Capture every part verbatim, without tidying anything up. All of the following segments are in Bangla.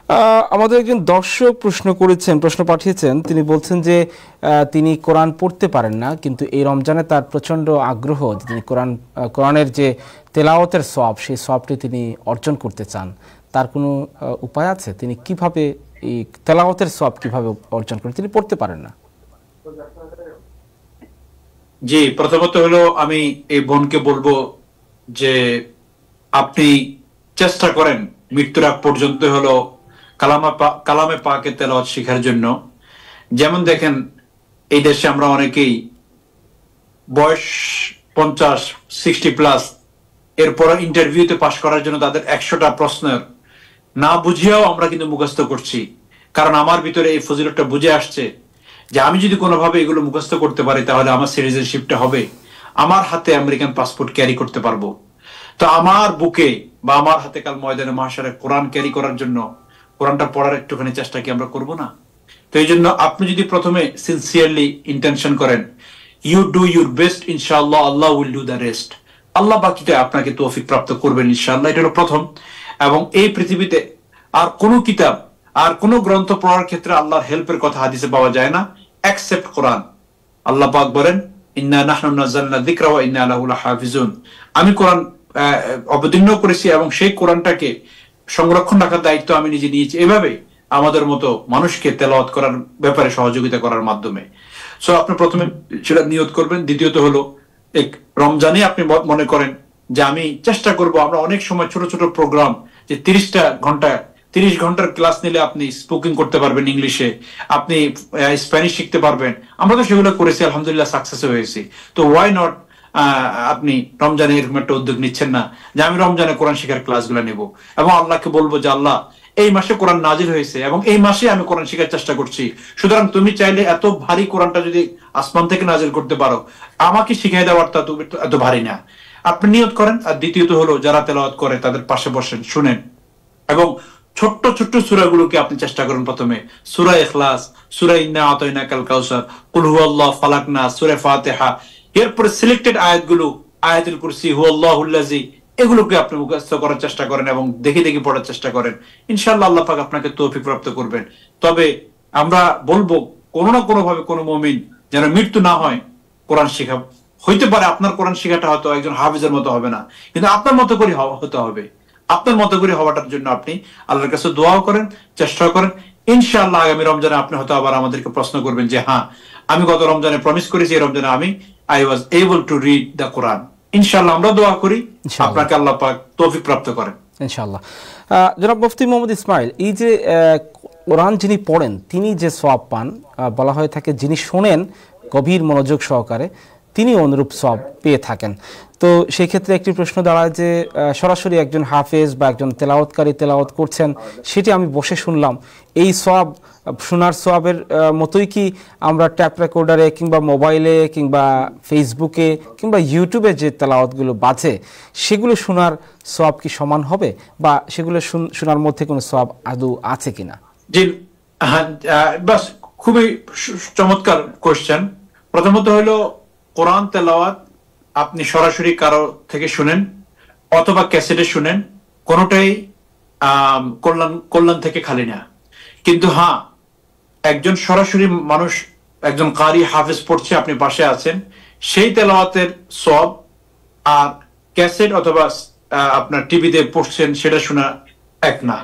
আমাদের একজন দর্শক প্রশ্ন করেছেন, প্রশ্ন পাঠিয়েছেন। তিনি বলছেন যে তিনি কোরআন পড়তে পারেন না, কিন্তু এই রমজানে তার প্রচণ্ড আগ্রহ, তিনি কোরআন কোরআনের যে তেলাওয়াতের সওয়াব, সেই সওয়াবটি তিনি অর্জন করতে চান। তার কোনো উপায় আছে? তিনি কিভাবে এই তেলাওয়াতের সওয়াব কিভাবে অর্জন করেন? তিনি পড়তে পারেন না। জি, প্রথমত হলো আমি এই বোনকে বলবো যে আপনি চেষ্টা করেন মৃত্যুর আগ পর্যন্ত হলো কালামা কালামে পাকে তেলাওয়াত শেখার জন্য। যেমন দেখেন, এই দেশে আমরা অনেকেই বয়স পঞ্চাশ সিক্সটি প্লাস, এরপর ইন্টারভিউতে পাশ করার জন্য তাদের একশোটা প্রশ্নের না বুঝিয়াও আমরা কিন্তু মুখস্থ করছি, কারণ আমার ভিতরে এই ফজিলতটা বুঝে আসছে যে আমি যদি কোনোভাবে এগুলো মুখস্থ করতে পারি তাহলে আমার সিটিজেনশিপটা হবে, আমার হাতে আমেরিকান পাসপোর্ট ক্যারি করতে পারবো। তো আমার বুকে বা আমার হাতে কাল ময়দানে মাহশারে কোরআন ক্যারি করার জন্য কোরআনটা পড়ার একটুখানি চেষ্টা কি আমরা করব না? তো এই জন্য আপনি যদি প্রথমে সিনসিয়ারলি ইন্টেনশন করেন, ইউ ডু ইউর বেস্ট, ইনশাআল্লাহ Allah will do the rest. Allah বাকিটা আপনাকে তৌফিক প্রাপ্ত করবেন ইনশাআল্লাহ। এটা হলো প্রথম। এবং এই পৃথিবীতে আর কোনো কিতাব আর কোনো গ্রন্থ পড়ার ক্ষেত্রে আল্লাহর হেল্পের কথা হাদিসে পাওয়া যায় না এক্সেপ্ট কোরআন। আল্লাহ পাক বলেন, ইন্না নাহনু নাযালনা যিকরা ওয়া ইন্না লাহু লাহাফিজুন। আমি কোরআন অবতীর্ণ করেছি এবং সেই কোরআনটাকে সংরক্ষণ রাখার দায়িত্ব আমি নিজে নিয়েছি। এভাবে আমাদের মতো মানুষকে তেলাওয়াত করার ব্যাপারে সহযোগিতা করার মাধ্যমে। সো আপনি প্রথমে সেটা নিয়ত করবেন। দ্বিতীয়ত হলো, এক রমজানে আপনি মনে করেন যে আমি চেষ্টা করব। আমরা অনেক সময় ছোট ছোট প্রোগ্রাম, যে তিরিশটা ঘন্টা তিরিশ ঘন্টার ক্লাস নিলে আপনি স্পোকিং করতে পারবেন ইংলিশে, আপনি স্প্যানিশ শিখতে পারবেন। আমরা তো সেগুলো করেছি, আলহামদুলিল্লাহ সাকসেস হয়েছি। তো ওয়াই নট আপনি রমজানে এরকম একটা উদ্যোগ নিচ্ছেন না যে আমি রমজানে কোরআন শিখার ক্লাসগুলো নেব, এবং আল্লাহকে বলবো যে আল্লাহ এই মাসে কোরআন নাজিল হয়েছে এবং এই মাসে আমি কোরআন শিখার চেষ্টা করছি, সুতরাং তুমি চাইলে এত ভারী কোরআনটা যদি আসমান থেকে নাজিল করতে পারো, আমাকে শিখিয়ে দেওয়ারটা তুমি এত ভারী না। আপনি নিয়ত করেন। আর দ্বিতীয়ত হলো, যারা তেলাওয়াত করে তাদের পাশে বসেন, শুনেন, এবং ছোট্ট ছোট্ট সূরাগুলোকে আপনি চেষ্টা করেন। প্রথমে সূরা ইখলাস, সূরা ইন্না আতাইনাকাল কাউসার, কুল হুয়াল্লাহু ফালাক নাস, সূরা ফাতিহা, এরপরে সিলেক্টেড আয়াতগুলো, আয়াতুল কুরসি, হুয়াল্লাহুল্লাযী, এগুলোকে আপনি মুখস্থ করার চেষ্টা করেন এবং দেখে দেখে পড়ার চেষ্টা করেন। ইনশাআল্লাহ আল্লাহ পাক আপনাকে তৌফিক প্রাপ্ত করবেন। তবে আমরা বলবো, কোনো না কোনো ভাবে কোনো মুমিন যেন মৃত্যু না হয় কোরআন শিখা। হইতে পারে আপনার কোরআন শিখাটা হয়তো একজন হাফিজের মতো হবে না, কিন্তু আপনার মতো করে হতে হবে। আপনার মতো করে হওয়াটার জন্য আপনি আল্লাহর কাছে দোয়াও করেন, চেষ্টা করেন। ইনশাআল্লাহ আগামী রমজানে আপনি হয়তো আবার আমাদেরকে প্রশ্ন করবেন যে হ্যাঁ, আমি গত রমজানে প্রমিস করেছি এই রমজানে আমি I was able to read the Quran. ইনশাআল্লাহ আমরা দোয়া করি আপনাকে আল্লাহ পাক তৌফিক প্রাপ্ত করেন ইনশাআল্লাহ। জনাব মুফতি মোহাম্মদ ইসমাইল, এই যে কোরআন যিনি পড়েন তিনি যে সওয়াব পান, বলা হয়ে থাকে যিনি শোনেন গভীর মনোযোগ সহকারে তিনি অনুরূপ সওয়াব পেয়ে থাকেন। তো সেই ক্ষেত্রে একটি প্রশ্ন দাঁড়ায় যে সরাসরি একজন হাফেজ বা একজন তেলাওয়াতকারী তেলাওয়াত করছেন, সেটি আমি বসে শুনলাম, এই সওয়াব শোনার সওয়াবের মতোই কি আমরা ট্যাপ রেকর্ডারে কিংবা মোবাইলে কিংবা ফেসবুকে কিংবা ইউটিউবে যে তেলাওয়াতগুলো বাজে সেগুলো শোনার সওয়াব কি সমান হবে, বা সেগুলো শোনার মধ্যে কোনো সওয়াব আদৌ আছে কিনা? জি, বাস খুবই চমৎকার কোশ্চেন। প্রথমত হলো, কোরআন তেলাওয়াত আপনি সরাসরি কারো থেকে শুনেন অথবা ক্যাসেটে শুনেন, কোনোটাই কল্যাণ কল্যাণ থেকে খালি না। কিন্তু হ্যাঁ, একজন সরাসরি মানুষ, একজন কারি হাফেজ পড়ছে, আপনি পাশে আছেন, সেই তেলাওয়াতের সওয়াব আর ক্যাসেট অথবা আপনার টিভিতে পড়ছেন সেটা শোনা এক না।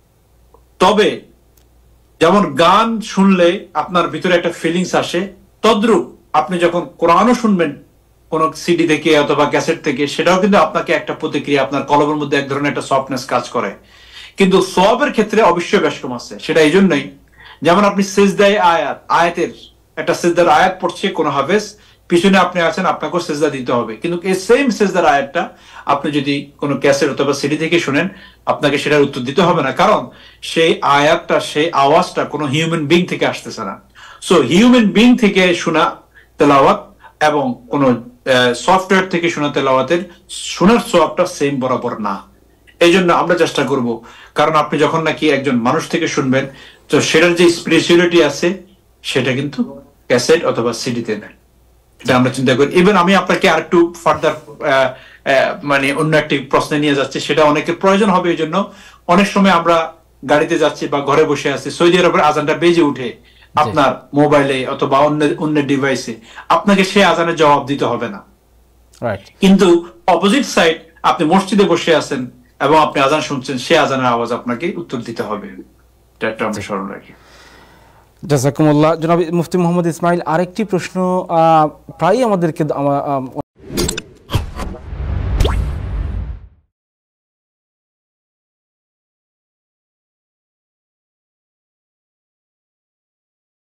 তবে যেমন গান শুনলে আপনার ভিতরে একটা ফিলিংস আসে, তদ্রূপ আপনি যখন কোরআনও শুনবেন কোন সিডি থেকে অথবা ক্যাসেট থেকে, সেটাও কিন্তু আপনাকে একটা প্রতিক্রিয়া, আপনার কলমের মধ্যে এক ধরনের একটা সফটনেস কাজ করে। কিন্তু সওয়াবের ক্ষেত্রে অবশ্যই বেশ কম আছে। সেটা এই জন্যই, যেমন আপনি সিজদায়ে আয়াত, আয়াতের একটা সিজদার আয়াত পড়ছে কোন হাফেজ, পিছনে আপনি আছেন, আপনাকেও সিজদা দিতে হবে। কিন্তু এই সেম সিজদার আয়াতটা আপনি যদি কোনো ক্যাসেট অথবা সিডি থেকে শুনেন, আপনাকে সেটার উত্তর দিতে হবে না, কারণ সেই আয়াতটা, সেই আওয়াজটা কোনো হিউম্যান বিং থেকে আসতেছে না। সো হিউম্যান বিং থেকে শোনা তেলাওয়াত এবং কোন সফটওয়্যার থেকে শোনা তেলাওয়াতের শোনার সওয়াবটা সেম বরাবর না। এই জন্য আমরা চেষ্টা করব, কারণ আপনি যখন নাকি একজন মানুষ থেকে শুনবেন, তো সেটার যে স্পিরিচুয়ালিটি আছে সেটা কিন্তু ক্যাসেট অথবা সিডিতে নেই। এটা আমরা চিন্তা করি। ইভেন আমি আপনাকে আর একটু ফার্দার মানে অন্য একটি প্রশ্নে নিয়ে যাচ্ছি, সেটা অনেকের প্রয়োজন হবে। এই জন্য অনেক সময় আমরা গাড়িতে যাচ্ছি বা ঘরে বসে আছি, সৌদি আরবের আজানটা বেজে উঠে আপনার মোবাইলে অথবা অন্য অন্য ডিভাইসে, আপনাকে সে আজানের জবাব দিতে হবে না। কিন্তু অপোজিট সাইড, আপনি মসজিদে বসে আছেন এবং আপনি আজান শুনছেন, সে আজানের আওয়াজ আপনাকে উত্তর দিতে হবে। এটা আমরা স্মরণ রাখি। জাযাকুমুল্লাহ। জনাব মুফতি মোহাম্মদ ইসমাইল, আরেকটি প্রশ্ন প্রায়ই আমাদেরকে